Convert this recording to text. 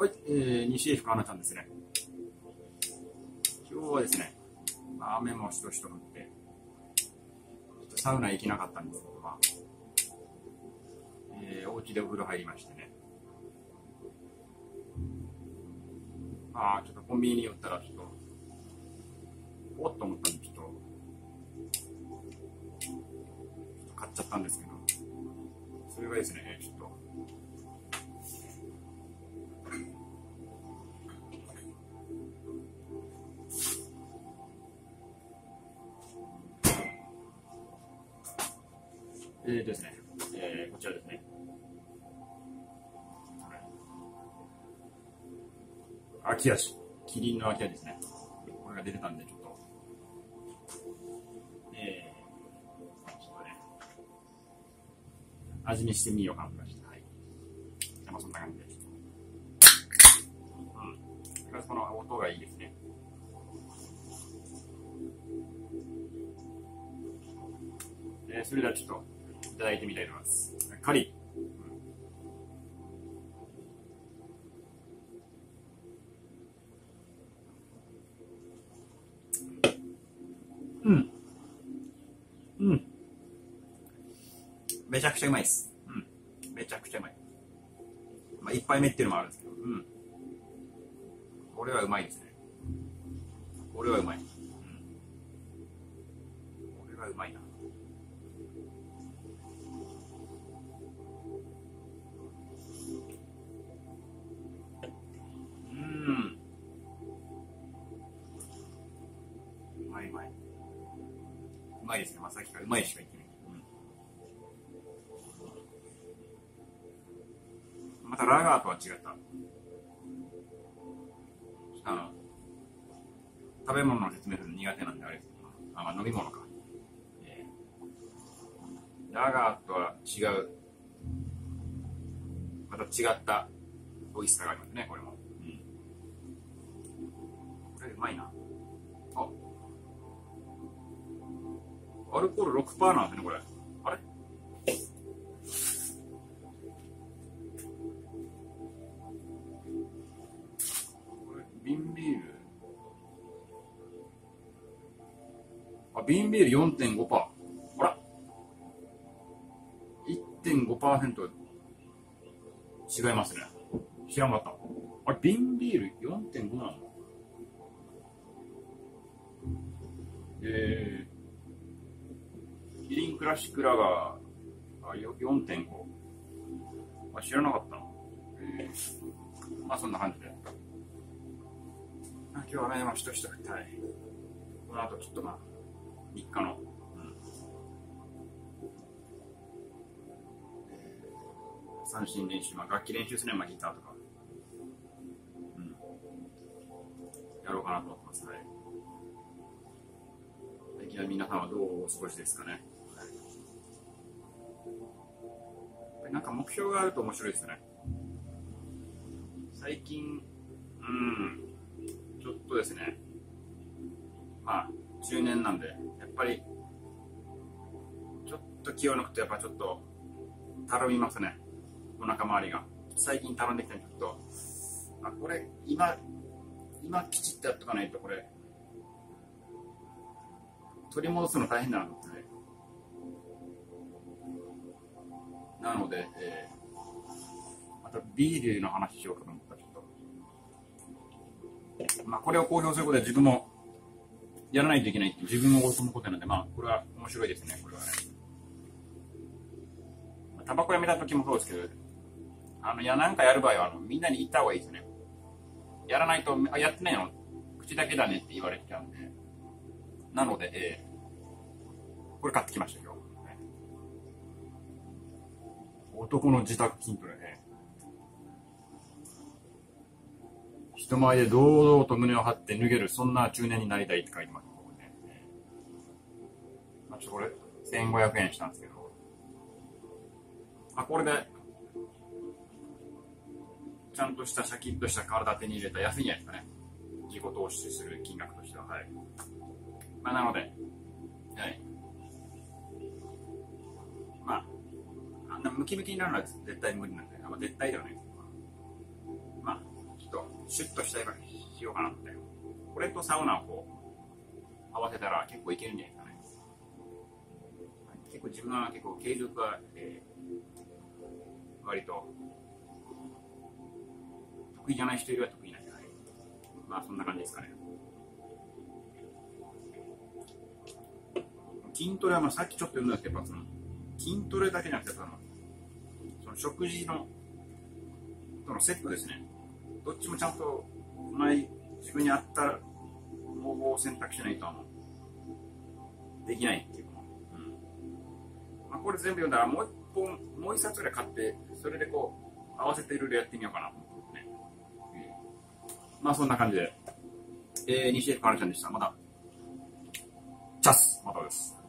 はい、西江福花ちゃんですね。今日はですね、雨もしとしと降って、ちょっとサウナ行けなかったんですけど、お家でお風呂入りましてね。ちょっとコンビニに寄ったら、ちょっと、おっと思ったんで、ちょっと買っちゃったんですけど、それがですね、ちょっと、ですね、こちらですね。秋味、キリンの秋味ですね。これが出てたんで、ちょっと、ちょっとね、味見してみようかなと思いました。はい。そんな感じで、ちょっと。それからこの音がいいですね。それではちょっと、いただいてみたいと思います。カリー。めちゃくちゃうまいです。めちゃくちゃうまい。一杯目っていうのもあるんですけど、これはうまいですね。これはうまい。これはうまいな。うまい。うまいですね。さっきからうまいしか言ってない。またラガーとは違った。食べ物の説明するの苦手なんであれですけど、飲み物か。ラガーとは違う、また違った美味しさがありますね、これも。これうまいな。アルコール 6% なんですね、これ。あれ瓶ビール。瓶ビール 4.5%。ほら 1.5% 違いますね。知らなかった。瓶ビール 4.5 なの？キリンクラシックラガー 4.5。知らなかったな。そんな感じで。今日はね、しとしと降ってない。この後ちょっと日課の、三振練習、楽器練習するね、ギターとか、やろうかなと思ってます。最近は皆さんはどうお過ごしですかね。なんか目標があると面白いですよね。最近、ちょっとですね、中年なんで、やっぱり、ちょっと気を抜くと、やっぱちょっと、たるみますね。お腹周りが。最近たるんできたんで、ちょっと、これ、今きちっとやっとかないと、これ、取り戻すの大変だなと思ってね。なので、またビールの話しようかと思ったら、ちょっと。これを公表することで自分もやらないといけないっていう自分を追い込むことなので、これは面白いですね、これはね。タバコやめた時もそうですけど、なんかやる場合はみんなに言った方がいいですね。やらないと、やってないの、口だけだねって言われちゃうんで。なので、これ買ってきましたよ。男の自宅筋トレね。人前で堂々と胸を張って脱げる、そんな中年になりたいって書いてます。ちょっとこれ、1500円したんですけど。これで、ちゃんとしたシャキッとした体手に入れたら安いんじゃないですかね。自己投資する金額としては。なので、あんなムキムキになるのは絶対無理なんで、絶対ではないですけど、 とシュッとしたいからしようかなって。これとサウナをこう合わせたら結構いけるんじゃないですかね。結構自分は結構継続が、割と得意じゃない人よりは得意なんじゃない。まあそんな感じですかね。筋トレはまあさっきちょっと言うんですけど、やっぱその筋トレだけじゃなくてその食事のとのセットですね。どっちもちゃんと自分に合った方法を選択しないとできないっていうか、まあ、これ全部読んだらもう一冊ぐらい買ってそれでこう合わせていろいろやってみようかなと思ってね。まあそんな感じで、西江かなちゃんでした。またチャスまたです。